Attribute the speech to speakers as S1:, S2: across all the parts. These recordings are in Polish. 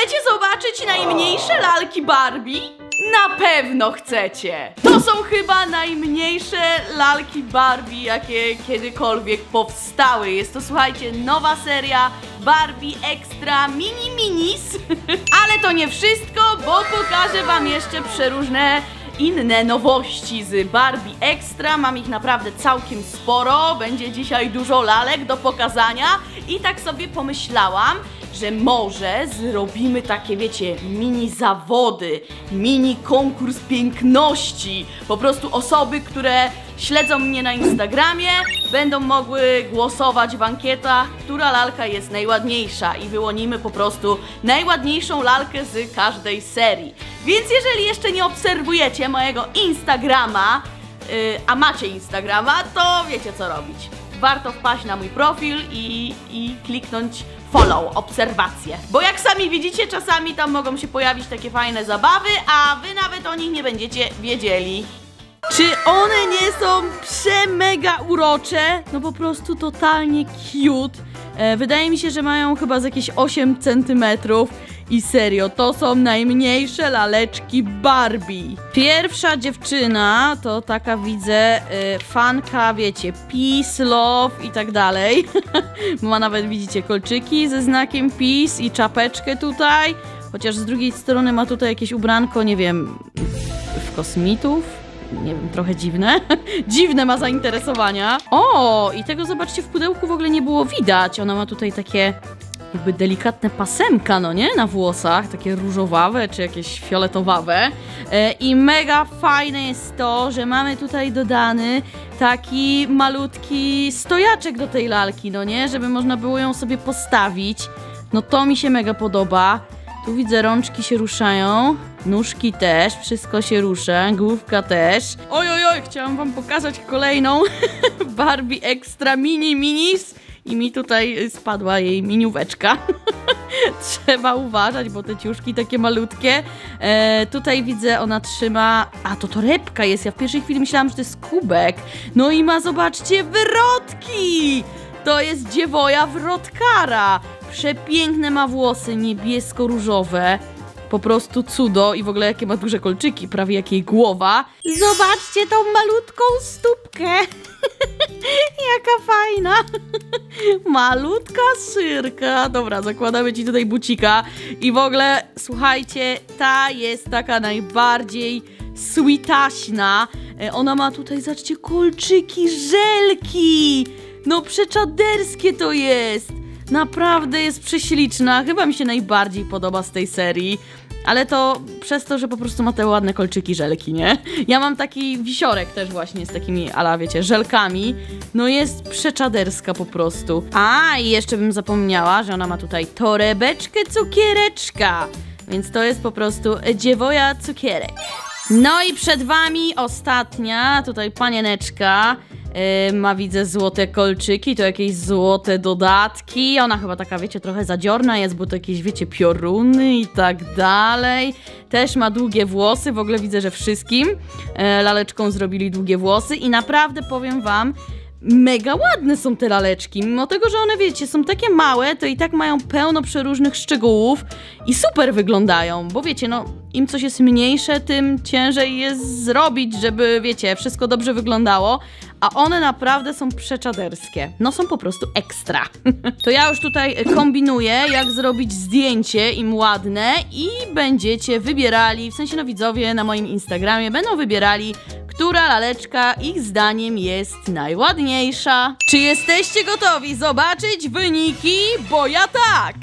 S1: Chcecie zobaczyć najmniejsze lalki Barbie? Na pewno chcecie! To są chyba najmniejsze lalki Barbie, jakie kiedykolwiek powstały. Jest to, słuchajcie, nowa seria Barbie Extra Mini Minis. Ale to nie wszystko, bo pokażę wam jeszcze przeróżne inne nowości z Barbie Extra. Mam ich naprawdę całkiem sporo. Będzie dzisiaj dużo lalek do pokazania. I tak sobie pomyślałam, że może zrobimy takie, wiecie, mini zawody, mini konkurs piękności. Po prostu osoby, które śledzą mnie na Instagramie, będą mogły głosować w ankietach, która lalka jest najładniejsza i wyłonimy po prostu najładniejszą lalkę z każdej serii. Więc jeżeli jeszcze nie obserwujecie mojego Instagrama, a macie Instagrama, to wiecie co robić. Warto wpaść na mój profil i kliknąć follow, obserwacje. Bo jak sami widzicie, czasami tam mogą się pojawić takie fajne zabawy, a wy nawet o nich nie będziecie wiedzieli. Czy one nie są przemega urocze? No po prostu totalnie cute. Wydaje mi się, że mają chyba z jakieś 8 cm. I serio, to są najmniejsze laleczki Barbie. Pierwsza dziewczyna to taka, widzę, fanka, wiecie, peace, love i tak dalej. Ma nawet, widzicie, kolczyki ze znakiem peace i czapeczkę tutaj. Chociaż z drugiej strony ma tutaj jakieś ubranko, nie wiem, w kosmitów. Nie wiem, trochę dziwne. Dziwne ma zainteresowania. O, i tego, zobaczcie, w pudełku w ogóle nie było widać. Ona ma tutaj takie jakby delikatne pasemka, no nie? Na włosach, takie różowawe czy jakieś fioletowawe. I mega fajne jest to, że mamy tutaj dodany taki malutki stojaczek do tej lalki, no nie? Żeby można było ją sobie postawić. No to mi się mega podoba. Tu widzę, rączki się ruszają, nóżki też, wszystko się rusza, główka też. Oj, chciałam wam pokazać kolejną Barbie Extra Mini Minis. I mi tutaj spadła jej minióweczka. Trzeba uważać, bo te ciuszki takie malutkie. Tutaj widzę, ona trzyma... A, to torebka jest. Ja w pierwszej chwili myślałam, że to jest kubek. No i ma, zobaczcie, wrotki! To jest dziewoja wrotkara. Przepiękne ma włosy, niebiesko-różowe. Po prostu cudo i w ogóle jakie ma duże kolczyki, prawie jak jej głowa. Zobaczcie tą malutką stópkę. Jaka fajna. Malutka syrka. Dobra, zakładamy ci tutaj bucika. I w ogóle, słuchajcie, ta jest taka najbardziej sweetaśna. Ona ma tutaj, zobaczcie, kolczyki, żelki. No przeczaderskie to jest. Naprawdę jest prześliczna. Chyba mi się najbardziej podoba z tej serii. Ale to przez to, że po prostu ma te ładne kolczyki, żelki, nie? Ja mam taki wisiorek też właśnie z takimi, ala wiecie, żelkami. No jest przeczaderska po prostu. A, i jeszcze bym zapomniała, że ona ma tutaj torebeczkę cukiereczka. Więc to jest po prostu dziewoja cukierek. No i przed wami ostatnia, tutaj panieneczka. Ma, widzę, złote kolczyki, to jakieś złote dodatki. Ona chyba taka, wiecie, trochę zadziorna jest, bo to jakieś, wiecie, pioruny i tak dalej. Też ma długie włosy, w ogóle widzę, że wszystkim laleczką zrobili długie włosy i naprawdę powiem wam, mega ładne są te laleczki. Mimo tego, że one, wiecie, są takie małe, to i tak mają pełno przeróżnych szczegółów i super wyglądają, bo wiecie, no im coś jest mniejsze, tym ciężej jest zrobić, żeby, wiecie, wszystko dobrze wyglądało, a one naprawdę są przeczaderskie. No są po prostu ekstra. To ja już tutaj kombinuję, jak zrobić zdjęcie im ładne i będziecie wybierali, w sensie no widzowie na moim Instagramie będą wybierali, która laleczka ich zdaniem jest najładniejsza. Czy jesteście gotowi zobaczyć wyniki? Bo ja tak!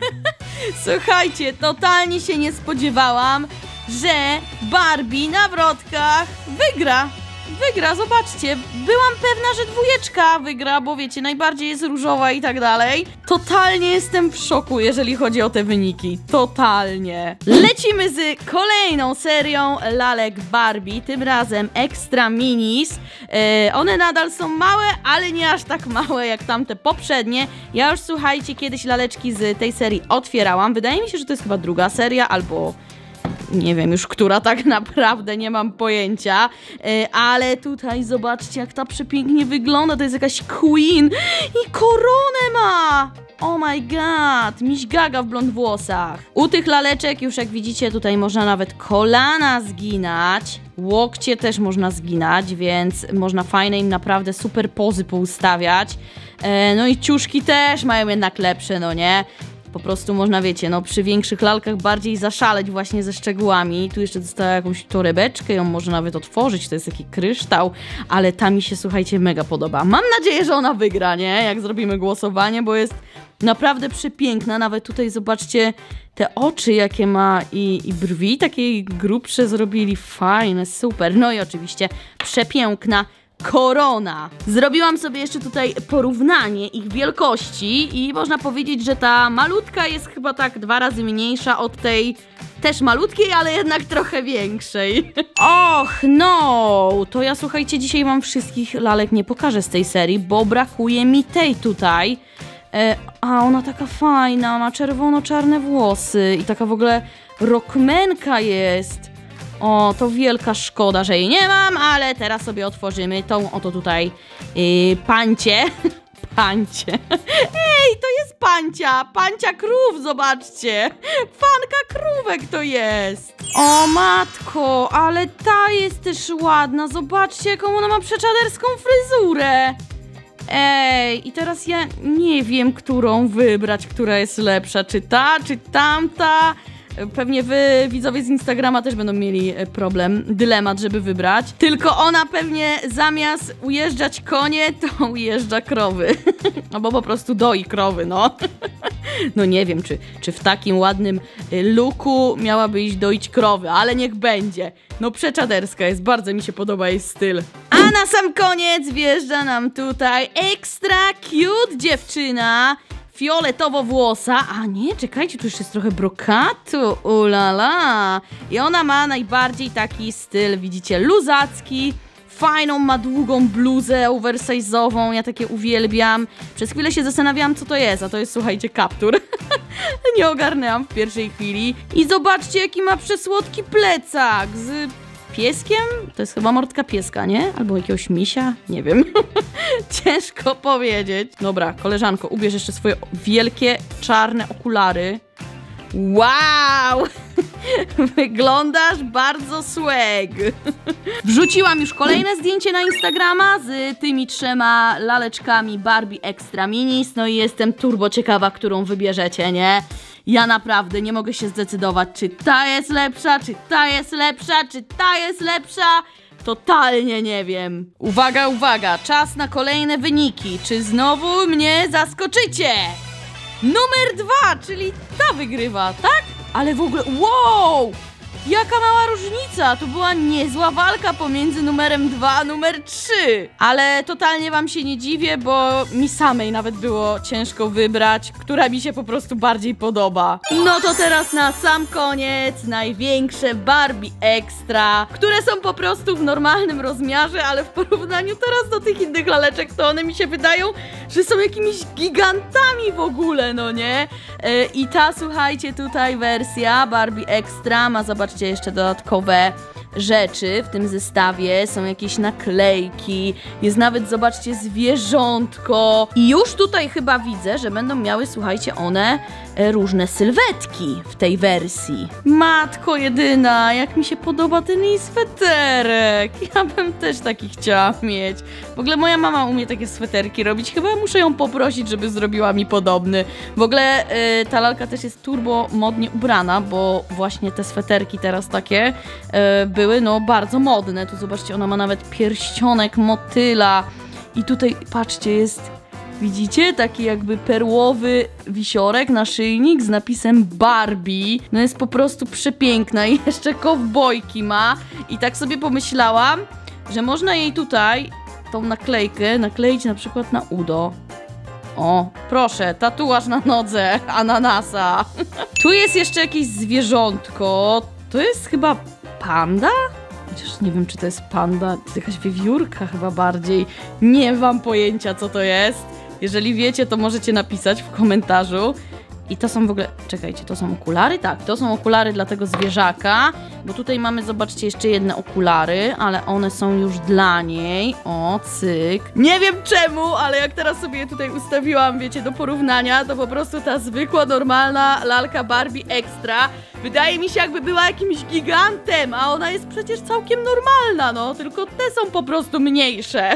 S1: Słuchajcie, totalnie się nie spodziewałam, że Barbie na wrotkach wygra. Wygra, zobaczcie. Byłam pewna, że dwójeczka wygra, bo wiecie, najbardziej jest różowa i tak dalej. Totalnie jestem w szoku, jeżeli chodzi o te wyniki. Totalnie. Lecimy z kolejną serią lalek Barbie, tym razem Extra Minis. One nadal są małe, ale nie aż tak małe jak tamte poprzednie. Ja już, słuchajcie, kiedyś laleczki z tej serii otwierałam. Wydaje mi się, że to jest chyba druga seria, albo... nie wiem już, która tak naprawdę, nie mam pojęcia, ale tutaj zobaczcie, jak ta przepięknie wygląda, to jest jakaś queen i koronę ma! Oh my god, miś Gaga w blond włosach. U tych laleczek już jak widzicie tutaj można nawet kolana zginać. Łokcie też można zginać, więc można fajne im naprawdę super pozy poustawiać. No i ciuszki też mają jednak lepsze, no nie? Po prostu można, wiecie, no przy większych lalkach bardziej zaszaleć właśnie ze szczegółami. Tu jeszcze dostała jakąś torebeczkę, ją może nawet otworzyć, to jest taki kryształ, ale ta mi się, słuchajcie, mega podoba. Mam nadzieję, że ona wygra, nie? Jak zrobimy głosowanie, bo jest naprawdę przepiękna. Nawet tutaj zobaczcie te oczy, jakie ma i brwi takie grubsze zrobili, fajne, super. No i oczywiście przepiękna korona. Zrobiłam sobie jeszcze tutaj porównanie ich wielkości i można powiedzieć, że ta malutka jest chyba tak 2 razy mniejsza od tej też malutkiej, ale jednak trochę większej. Och, no! To ja, słuchajcie, dzisiaj wam wszystkich lalek nie pokażę z tej serii, bo brakuje mi tej tutaj. A ona taka fajna, ma czerwono-czarne włosy i taka w ogóle rockmanka jest. O, to wielka szkoda, że jej nie mam, ale teraz sobie otworzymy tą oto tutaj pancię. Pancię. Ej, to jest pancia. Pancia krów, zobaczcie. Fanka krówek to jest. O matko, ale ta jest też ładna. Zobaczcie, jaką ona ma przeczaderską fryzurę. Ej, i teraz ja nie wiem, którą wybrać, która jest lepsza. Czy ta, czy tamta? Pewnie wy, widzowie z Instagrama, też będą mieli dylemat, żeby wybrać. Tylko ona pewnie zamiast ujeżdżać konie, to ujeżdża krowy. Albo po prostu doi krowy, no. No nie wiem, czy w takim ładnym looku miałaby iść doić krowy, ale niech będzie. No przeczaderska jest, bardzo mi się podoba jej styl. A na sam koniec wjeżdża nam tutaj extra cute dziewczyna. Fioletowo włosa, a nie, czekajcie, tu jeszcze jest trochę brokatu, ulala. I ona ma najbardziej taki styl, widzicie, luzacki, fajną, ma długą bluzę oversize'ową, ja takie uwielbiam. Przez chwilę się zastanawiałam, co to jest, a to jest, słuchajcie, kaptur. Nie ogarnęłam w pierwszej chwili. I zobaczcie, jaki ma przesłodki plecak z pieskiem? To jest chyba mordka pieska, nie? Albo jakiegoś misia? Nie wiem. Ciężko powiedzieć. Dobra, koleżanko, ubierz jeszcze swoje wielkie, czarne okulary. Wow! Wyglądasz bardzo swag. Wrzuciłam już kolejne zdjęcie na Instagrama z tymi 3 laleczkami Barbie Extra Minis. No i jestem turbo ciekawa, którą wybierzecie, nie? Ja naprawdę nie mogę się zdecydować, czy ta jest lepsza, czy ta jest lepsza, czy ta jest lepsza. Totalnie nie wiem. Uwaga, uwaga, czas na kolejne wyniki. Czy znowu mnie zaskoczycie? Numer 2, czyli ta wygrywa, tak? Ale w ogóle, wow! Jaka mała różnica! To była niezła walka pomiędzy numerem 2 a numer 3. Ale totalnie wam się nie dziwię, bo mi samej nawet było ciężko wybrać, która mi się po prostu bardziej podoba. No to teraz na sam koniec największe Barbie Extra, które są po prostu w normalnym rozmiarze, ale w porównaniu teraz do tych innych laleczek, to one mi się wydają, że są jakimiś gigantami w ogóle, no nie? I ta, słuchajcie, tutaj wersja Barbie Extra ma, zobaczcie, jeszcze dodatkowe rzeczy w tym zestawie. Są jakieś naklejki, jest nawet, zobaczcie, zwierzątko. I już tutaj chyba widzę, że będą miały, słuchajcie, one różne sylwetki w tej wersji. Matko jedyna, jak mi się podoba ten jej sweterek. Ja bym też taki chciała mieć. W ogóle moja mama umie takie sweterki robić. Chyba muszę ją poprosić, żeby zrobiła mi podobny. W ogóle ta lalka też jest turbo modnie ubrana, bo właśnie te sweterki teraz takie były, no, bardzo modne. Tu zobaczcie, ona ma nawet pierścionek motyla. I tutaj, patrzcie, jest, widzicie, taki jakby perłowy wisiorek, naszyjnik z napisem Barbie. No jest po prostu przepiękna i jeszcze kowbojki ma. I tak sobie pomyślałam, że można jej tutaj tą naklejkę nakleić na przykład na udo. O, proszę, tatuaż na nodze ananasa. Tu jest jeszcze jakieś zwierzątko. To jest chyba panda? Chociaż nie wiem, czy to jest panda. To jest jakaś wiewiórka chyba bardziej. Nie mam pojęcia, co to jest. Jeżeli wiecie, to możecie napisać w komentarzu. I to są w ogóle... Czekajcie, to są okulary? Tak, to są okulary dla tego zwierzaka. bo tutaj mamy, zobaczcie, jeszcze jedne okulary, ale one są już dla niej. O, cyk. Nie wiem czemu, ale jak teraz sobie je tutaj ustawiłam, wiecie, do porównania, to po prostu ta zwykła, normalna lalka Barbie Extra wydaje mi się, jakby była jakimś gigantem, a ona jest przecież całkiem normalna, no, tylko te są po prostu mniejsze.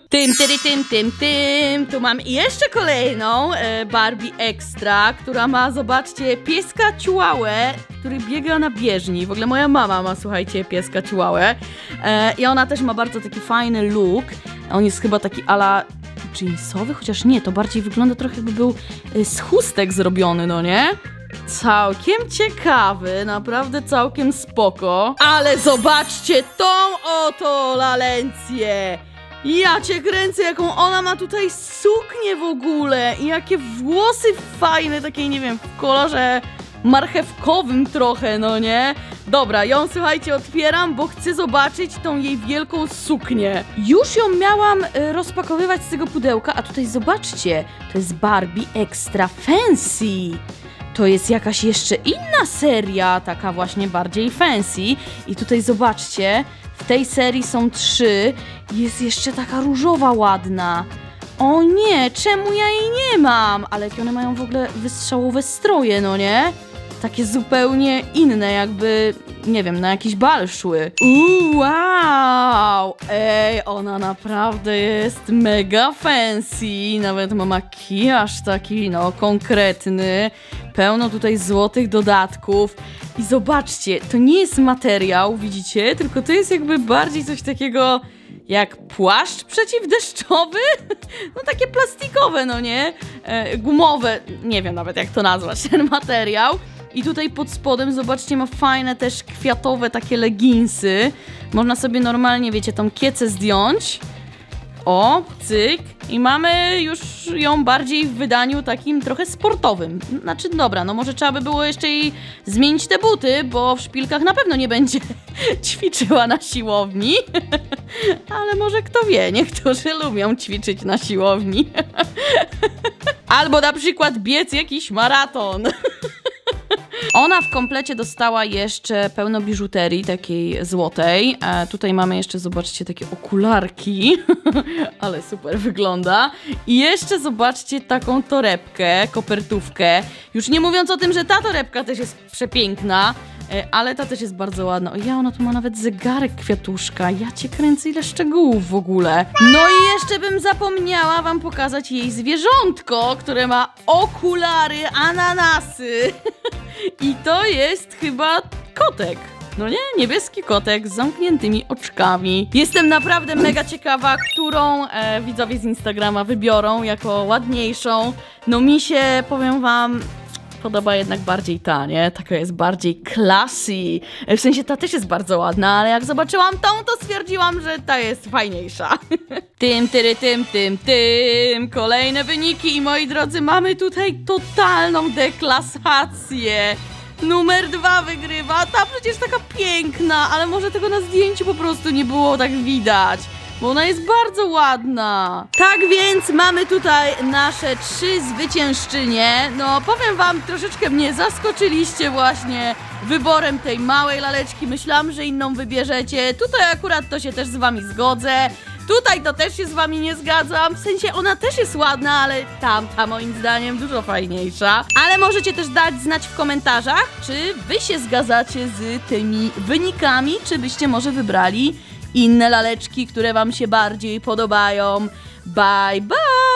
S1: Tu mam jeszcze kolejną Barbie Extra, która ma, zobaczcie, pieska Chihuahua, który biega na bieżni. W ogóle moja mama ma, słuchajcie, pieska Chihuahua i ona też ma bardzo taki fajny look. On jest chyba taki ala jeansowy, chociaż nie, to bardziej wygląda trochę, jakby był z chustek zrobiony, no nie? Całkiem ciekawy, naprawdę całkiem spoko. Ale zobaczcie tą oto lalencję! Ja cię kręcę, jaką ona ma tutaj suknię w ogóle i jakie włosy fajne, takie, nie wiem, w kolorze marchewkowym trochę, no nie? Dobra, ją, słuchajcie, otwieram, bo chcę zobaczyć tą jej wielką suknię. Już ją miałam rozpakowywać z tego pudełka, a tutaj zobaczcie, to jest Barbie Extra Fancy. To jest jakaś jeszcze inna seria, taka właśnie bardziej fancy. I tutaj zobaczcie, w tej serii są 3. Jest jeszcze taka różowa ładna. O nie, czemu ja jej nie mam? Ale jakie one mają w ogóle wystrzałowe stroje, no nie? Takie zupełnie inne, jakby, nie wiem, na jakiś bal szły. Wow! Ej, ona naprawdę jest mega fancy. Nawet ma makijaż taki, no, konkretny. Pełno tutaj złotych dodatków. I zobaczcie, to nie jest materiał, widzicie? Tylko to jest jakby bardziej coś takiego jak płaszcz przeciwdeszczowy? No takie plastikowe, no nie? Gumowe, nie wiem nawet jak to nazwać, ten materiał. I tutaj pod spodem, zobaczcie, ma fajne też kwiatowe takie leginsy. Można sobie normalnie, wiecie, tą kiecę zdjąć. O, cyk. I mamy już ją bardziej w wydaniu takim trochę sportowym. Znaczy, dobra, no może trzeba by było jeszcze jej zmienić te buty, bo w szpilkach na pewno nie będzie ćwiczyła na siłowni. Ale może kto wie, niektórzy lubią ćwiczyć na siłowni. Albo na przykład biec jakiś maraton. Ona w komplecie dostała jeszcze pełno biżuterii takiej złotej. Tutaj mamy jeszcze, zobaczcie, takie okularki. Ale super wygląda. I jeszcze zobaczcie taką torebkę, kopertówkę. Już nie mówiąc o tym, że ta torebka też jest przepiękna. Ale ta też jest bardzo ładna. O ja, ona tu ma nawet zegarek kwiatuszka. Ja cię kręcę, ile szczegółów w ogóle. No i jeszcze bym zapomniała wam pokazać jej zwierzątko, które ma okulary, ananasy. I to jest chyba kotek. No nie? Niebieski kotek z zamkniętymi oczkami. Jestem naprawdę mega ciekawa, którą widzowie z Instagrama wybiorą jako ładniejszą. No mi się, powiem wam, podoba jednak bardziej ta, nie? Taka jest bardziej classy. W sensie ta też jest bardzo ładna, ale jak zobaczyłam tą, to stwierdziłam, że ta jest fajniejsza. Kolejne wyniki i moi drodzy, mamy tutaj totalną deklasację. Numer 2 wygrywa. Ta przecież taka piękna, ale może tego na zdjęciu po prostu nie było tak widać. Bo ona jest bardzo ładna. Tak więc mamy tutaj nasze 3 zwyciężczynie. No powiem wam, troszeczkę mnie zaskoczyliście właśnie wyborem tej małej laleczki. Myślałam, że inną wybierzecie. Tutaj akurat to się też z wami zgodzę. Tutaj to też się z wami nie zgadzam. W sensie ona też jest ładna, ale tamta moim zdaniem dużo fajniejsza. Ale możecie też dać znać w komentarzach, czy wy się zgadzacie z tymi wynikami, czy byście może wybrali inne laleczki, które wam się bardziej podobają. Bye, bye!